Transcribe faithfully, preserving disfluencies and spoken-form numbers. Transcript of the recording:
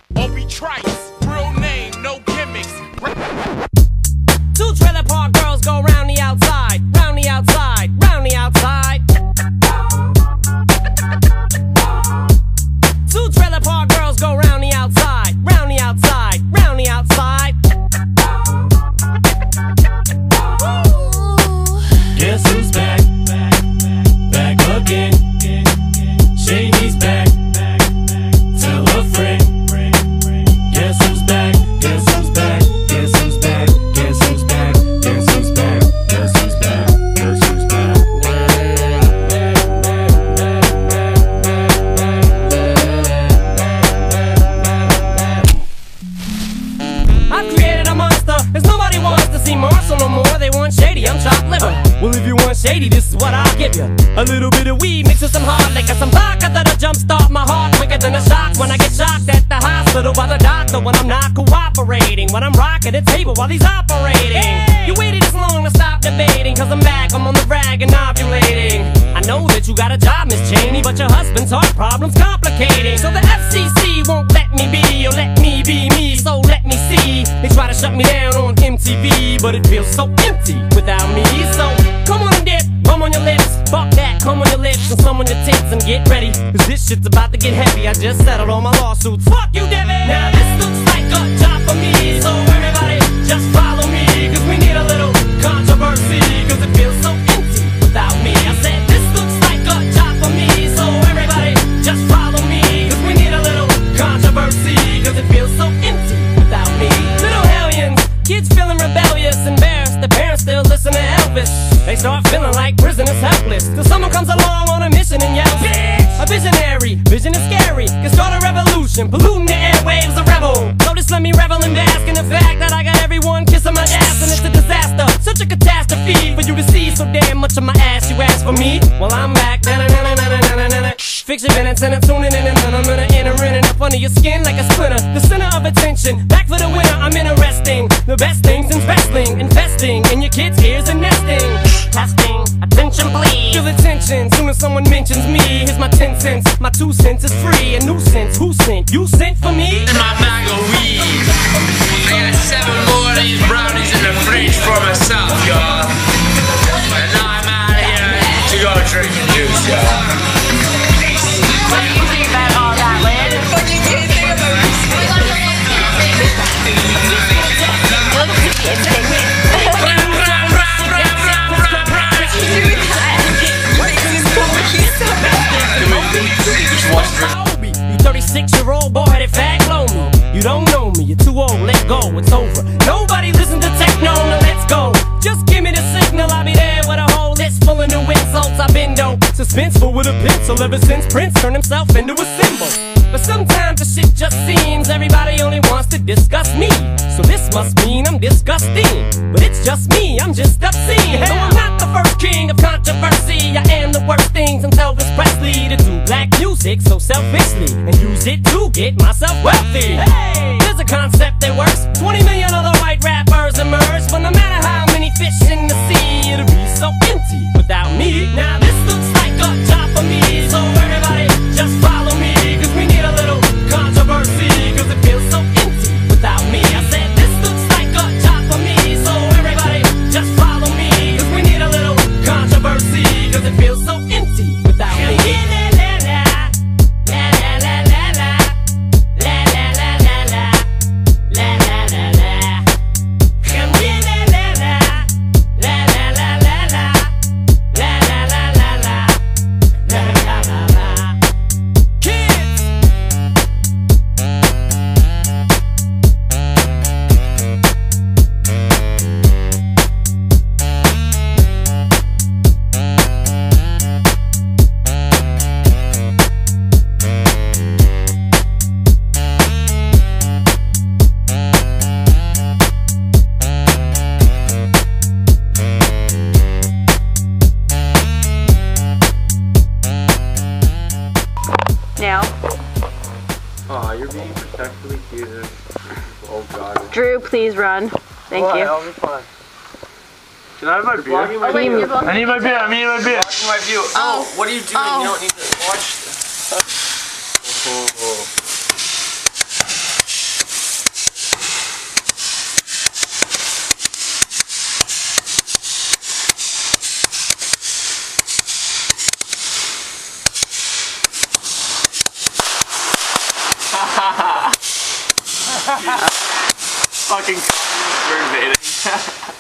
Obi Trice, real name, no gimmicks. Two trailer park girls go round the outside, round the outside, round the outside. Two trailer park girls go round the outside, round the outside, round the outside. Guess who's back? Back again. Shady's back. Tell a friend. Guess who's back? Guess who's back? Guess who's back? Guess who's back? Guess who's back? Guess who's back? Guess who's back? I've created a monster, cause nobody wants to see Marshall no more. They want Shady, I'm chopped liver. Well, if you want Shady, this is what I'll give you. A little bit of weed mixed with some hard liquor, some vodka that'll jumpstart my heart quicker than a shock when I get shocked at the hospital by the doctor when I'm not cooperating, when I'm rocking the table while he's operating. You waited this long to stop debating, cause I'm back, I'm on the rag and ovulating. I know that you got a job, Miss Cheney, but your husband's heart problem's complicating. So the F C C won't let me be, or let me be me, so let me see. They try to shut me down on M T V, but it feels so empty without me. So come on and dip, bum on your lips, fuck that, come on your lips and some on your tits and get ready, cause this shit's about to get heavy. I just settled all my lawsuits, fuck you, Devin. Now this looks like a job for me, so everybody just follow me, cause we need a little controversy, cause it feels so empty without me. I said this looks like a job for me, so everybody just follow me, cause we need a little controversy, cause it feels so empty without me. Little hellions, kids feeling rebellious, embarrassed, the parents still listen to Elvis. They start feeling like prisoners helpless, till someone comes along on a mission and yells, bitch! A visionary, vision is scary, can start a revolution, polluting the airwaves, a rebel. So just let me revel and bask in the fact that I got everyone kissing my ass, and it's a disaster, such a catastrophe for you to see so damn much of my ass. You ask for me? Well, I'm back. Fix your minutes and I'm tuning in, and I'm gonna enter in and up under your skin like a splinter. The center of attention, back for the winner. I'm interesting. The best things in wrestling, investing in your kids' ears and nesting. Testing, attention please. Feel the tension soon as someone mentions me. Here's my ten cents, my two cents is free. A nuisance, who sent? You sent for me? In my bag of weed, I got seven more of these brownies in the fridge for myself, y'all. And now I'm out of here to go drinking juice, y'all. What do you think about all that, Lynn? What do you think about You thirty-six year old boy headed fag blow me. You don't know me, you're too old, let go, it's over. Nobody listen to techno, no let's go. Just give me the signal, I'll be there with a whole list full of new insults. I've been dope, suspenseful with a pencil ever since Prince turned himself into a symbol. But sometimes the shit just seems everybody only wants to discuss me. So this must mean I'm disgusting, but it's just me, I'm just obscene. Though I'm not the first king of controversy, I am the worst thing since Elvis Presley to do black music so selfishly and use it to get myself wealthy. Hey, there's a concept that works. Twenty million other white rappers emerge, but no matter how many fish in the sea, it'll be so empty without me. Now this looks like a job for me, so everybody just follow me, cause we need a little controversy, cause it feels so empty without me. I said this looks like a job for me, so everybody just follow me, cause we need a little controversy, cause it feels so empty without me. Now. Aw, you're being protectively cute. Oh god. Drew, please run. Thank What? you. I'll be fine. Can I have my beer? Oh, wait, you're blocking- I need my beer, I need my beer. Blocking my view. Oh, what are you doing? Oh. You don't need to watch this. Oh. Fucking bird baiting.